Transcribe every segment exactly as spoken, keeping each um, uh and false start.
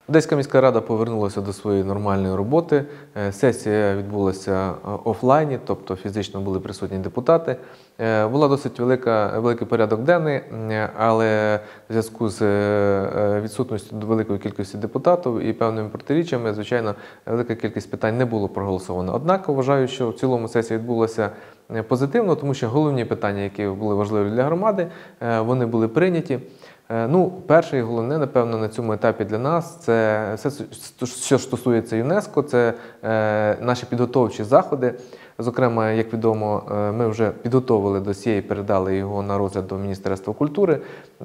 Одеська міська рада повернулася до своєї нормальної роботи. Сесія відбулася офлайні, тобто фізично були присутні депутати. Була досить велика, великий порядок денний, але в зв'язку з відсутністю великої кількості депутатів і певними протиріччями, звичайно, велика кількість питань не було проголосовано. Однак, вважаю, що в цілому сесія відбулася позитивно, тому що головні питання, які були важливі для громади, вони були прийняті. Ну, перше і головне, напевно, на цьому етапі для нас – це все, що стосується ЮНЕСКО, це е, наші підготовчі заходи. Зокрема, як відомо, ми вже підготовили досьє і передали його на розгляд до Міністерства культури.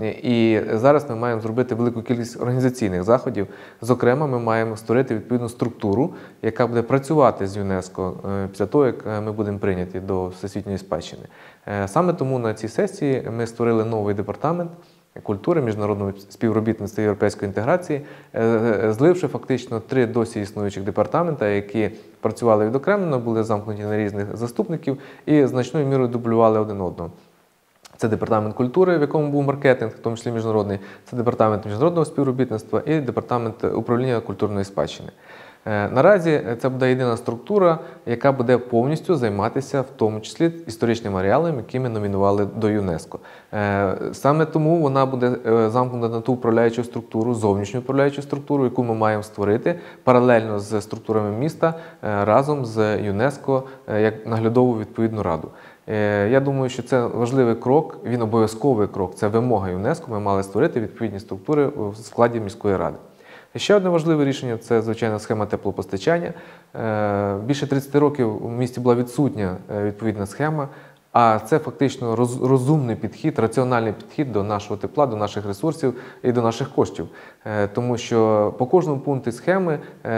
І зараз ми маємо зробити велику кількість організаційних заходів. Зокрема, ми маємо створити відповідну структуру, яка буде працювати з ЮНЕСКО після того, як ми будемо прийняті до Всесвітньої спадщини. Саме тому на цій сесії ми створили новий департамент культури, міжнародного співробітництва і європейської інтеграції, зливши фактично три досі існуючих департамента, які працювали відокремлено, були замкнуті на різних заступників і значною мірою дублювали один одного. Це департамент культури, в якому був маркетинг, в тому числі міжнародний, це департамент міжнародного співробітництва і департамент управління культурної спадщини. Наразі це буде єдина структура, яка буде повністю займатися в тому числі історичним ареалом, який ми номінували до ЮНЕСКО. Саме тому вона буде замкнута на ту управляючу структуру, зовнішню управляючу структуру, яку ми маємо створити паралельно з структурами міста разом з ЮНЕСКО як наглядову відповідну раду. Я думаю, що це важливий крок, він обов'язковий крок, це вимога ЮНЕСКО, ми мали створити відповідні структури в складі міської ради. І ще одне важливе рішення – це, звичайно, схема теплопостачання. Більше тридцяти років у місті була відсутня відповідна схема, а це фактично розумний підхід, раціональний підхід до нашого тепла, до наших ресурсів і до наших коштів. Тому що по кожному пункту схеми,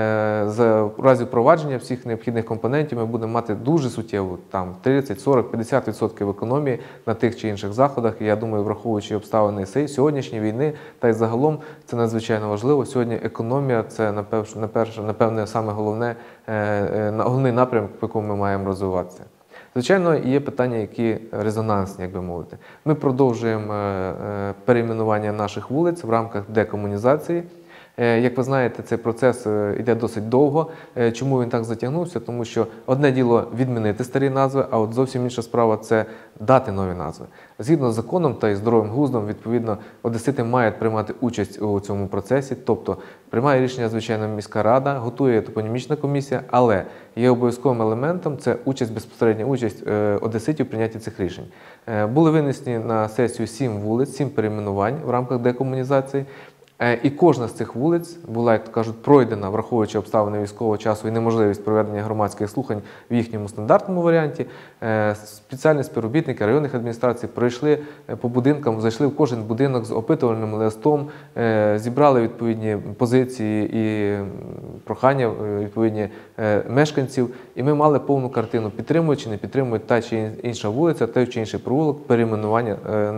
в разі впровадження всіх необхідних компонентів, ми будемо мати дуже суттєву, там тридцять, сорок, п'ятдесят відсотків економії на тих чи інших заходах. І я думаю, враховуючи обставини сьогоднішньої війни, та й загалом це надзвичайно важливо. Сьогодні економія – це, напевне, саме головне, головний напрямок, по якому ми маємо розвиватися. Звичайно, є питання, які резонансні, як би мовити. Ми продовжуємо перейменування наших вулиць в рамках декомунізації. Як ви знаєте, цей процес йде досить довго. Чому він так затягнувся? Тому що одне діло відмінити старі назви, а от зовсім інша справа – це дати нові назви. Згідно з законом та й здоровим глуздом, відповідно, одесити мають приймати участь у цьому процесі, тобто приймає рішення, звичайно, міська рада, готує топонімічна комісія, але є обов'язковим елементом – це участь, безпосередня участь одеситів в прийнятті цих рішень. Були винесені на сесію сім вулиць, сім перейменувань в рамках декомунізації. І кожна з цих вулиць була, як то кажуть, пройдена, враховуючи обставини військового часу і неможливість проведення громадських слухань в їхньому стандартному варіанті. Спеціальні співробітники районних адміністрацій пройшли по будинкам, зайшли в кожен будинок з опитувальним листом, зібрали відповідні позиції і прохання відповідні мешканців. І ми мали повну картину, підтримують чи не підтримують та чи інша вулиця, той чи інший провулок, перейменування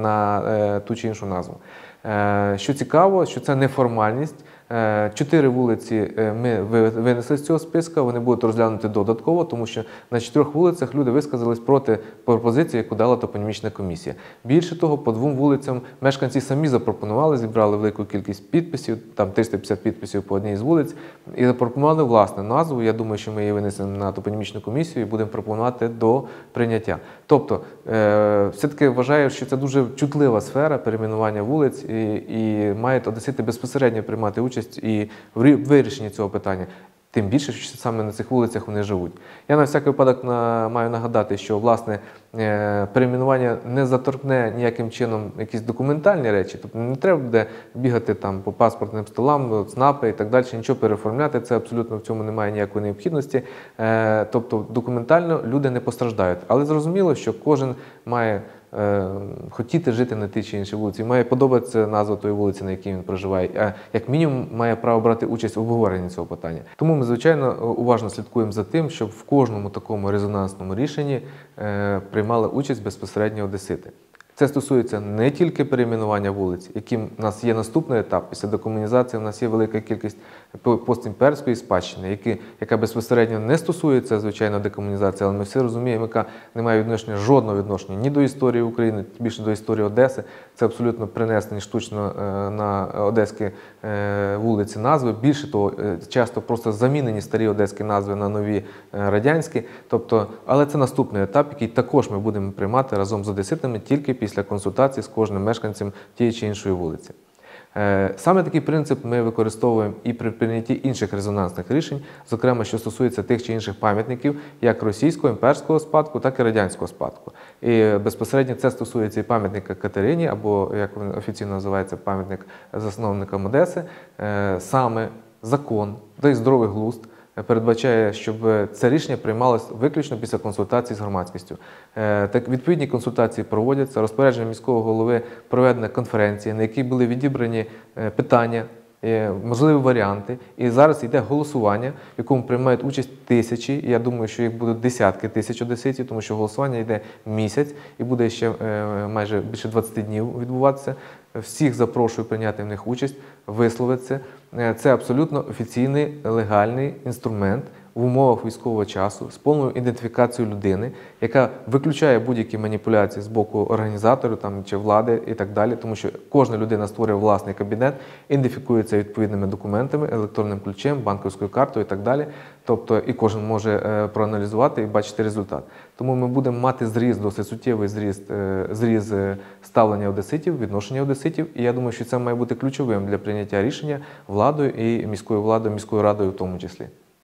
на ту чи іншу назву. Що цікаво, що це не формальність. Чотири вулиці ми винесли з цього списку, вони будуть розглянуті додатково, тому що на чотирьох вулицях люди висказались проти пропозиції, яку дала топонімічна комісія. Більше того, по двом вулицям мешканці самі запропонували, зібрали велику кількість підписів, там триста п'ятдесят підписів по одній з вулиць, і запропонували власну назву. Я думаю, що ми її винесемо на топонімічну комісію і будемо пропонувати до прийняття. Тобто, все-таки вважаю, що це дуже чутлива сфера перейменування вулиць і, і мають одесити безпосередньо приймати участь і в вирішенні цього питання. Тим більше, що саме на цих вулицях вони живуть. Я на всякий випадок на, маю нагадати, що, власне, перейменування не заторкне ніяким чином якісь документальні речі. Тобто не треба буде бігати там по паспортним столам, ЦНАПи і так далі, нічого переоформляти. Це абсолютно в цьому немає ніякої необхідності. Тобто документально люди не постраждають. Але зрозуміло, що кожен має хотіти жити на тій чи іншій вулиці, має подобатися назва тої вулиці, на якій він проживає, а як мінімум має право брати участь в обговоренні цього питання. Тому ми, звичайно, уважно слідкуємо за тим, щоб в кожному такому резонансному рішенні приймали участь безпосередньо одесити. Це стосується не тільки перейменування вулиць, яким у нас є наступний етап. Після декомунізації у нас є велика кількість постімперської спадщини, які, яка безпосередньо не стосується, звичайно, декомунізації, але ми всі розуміємо, яка не має відношення, жодного відношення ні до історії України, тим більше до історії Одеси. Це абсолютно принесені штучно на одеські вулиці назви. Більше того, часто просто замінені старі одеські назви на нові радянські. Тобто, але це наступний етап, який також ми будемо приймати разом з одеситами тільки після консультацій з кожним мешканцем тієї чи іншої вулиці. Саме такий принцип ми використовуємо і при прийнятті інших резонансних рішень, зокрема, що стосується тих чи інших пам'ятників, як російського, імперського спадку, так і радянського спадку. І безпосередньо це стосується і пам'ятника Катерині, або, як він офіційно називається, пам'ятник засновникам Одеси. Саме закон, та й здоровий глузд передбачає, щоб це рішення приймалося виключно після консультацій з громадськістю. Так, відповідні консультації проводяться, розпорядження міського голови проведена конференція, на якій були відібрані питання, можливі варіанти. І зараз йде голосування, в якому приймають участь тисячі, і я думаю, що їх будуть десятки тисяч одеситів, тому що голосування йде місяць і буде ще майже більше двадцяти днів відбуватися. Всіх запрошую прийняти в них участь, висловитися. Це абсолютно офіційний, легальний інструмент в умовах військового часу з повною ідентифікацією людини, яка виключає будь-які маніпуляції з боку організаторів там, чи влади і так далі, тому що кожна людина створює власний кабінет, ідентифікується відповідними документами, електронним ключем, банківською картою і так далі. Тобто і кожен може е, проаналізувати і бачити результат. Тому ми будемо мати зріз, досить суттєвий зріз, е, зріз ставлення одеситів, відношення одеситів. І я думаю, що це має бути ключовим для прийняття рішення владою і міською владою, міською радою в тому числі.